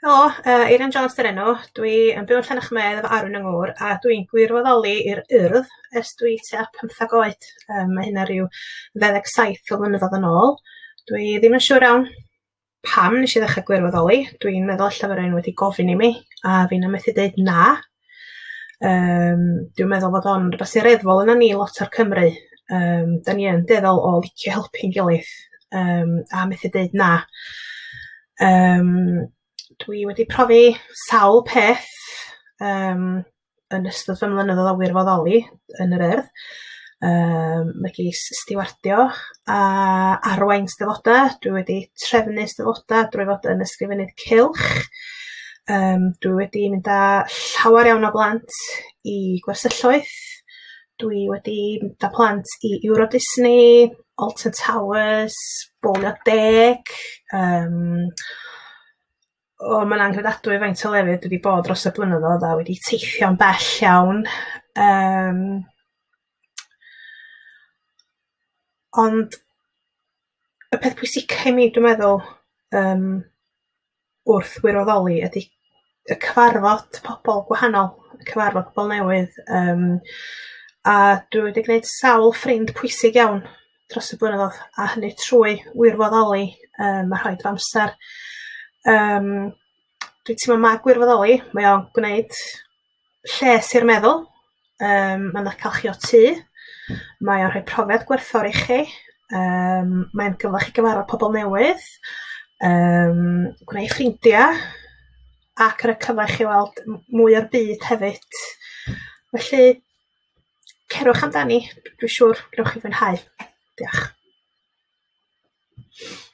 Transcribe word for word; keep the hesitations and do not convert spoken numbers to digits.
Helo, uh, Eirin Jones dyn enw. Dwi yn byw yn Llanachmedd efo Arwyn yng Ngŵr, a dwi'n gwirfoddoli i'r Urdd ers dwi tua pymtheg oed. Um, mae hynna rhyw ddeuddeg saith o flynyddoedd yn ôl. Dwi ddim yn siŵr iawn pam nes i ddechrau gwirfoddoli. Dwi'n meddwl allan fod rhywun wedi gofyn i mi, a fi'n methu deud na. Um, dwi'n meddwl bod o'n rhywbeth sy'n reddfol yna ni lot o'r Cymru. Um, da ni yn dueddol o licio helpu'n gilydd, um, a methu deud na. Um, Dwi wedi profi sawl peth um, yn ystod fy mlynyddoedd o wirfoddoli yn yr Urdd. Um, mae gis stiwardio a arwain stefoda. Dwi wedi trefnu stefoda drwy fod yn ysgrifennydd cylch. Um, dwi wedi mynd â llawer iawn o blant i gwersylloedd. Dwi wedi mynd â plant i Euro Disney, Alton Towers, Bowlio Deg. Um, O, mae'n anghyfadwy faint o lefydd dwi wedi bod dros y blynyddoedd a wedi teithio'n bell iawn. Um, ond y peth pwysica i mi, dwi'n meddwl, um, wrth wirfoddoli ydy y cyfarfod pobl gwahanol, y cyfarfod pobl newydd. Um, a dwi wedi gwneud sawl ffrind pwysig iawn dros y blynyddoedd, a hynny trwy wirfoddoli um, a rhoid fy amser. Um, Dwi'n teimlo ma gwirfoddoli, mae o'n gwneud lles i'r meddwl, um, mae'n cael chi o tŷ, mae o'n rhoi profiad gwerthfawr i chi, um, mae'n gyfle chi gyfarfod pobl newydd, um, gwneud ffrindiau, ac ar y cyfle chi weld mwy o'r byd hefyd. Felly, cerwch amdani, dwi'n siŵr gwneud chi fwynhau. Diolch.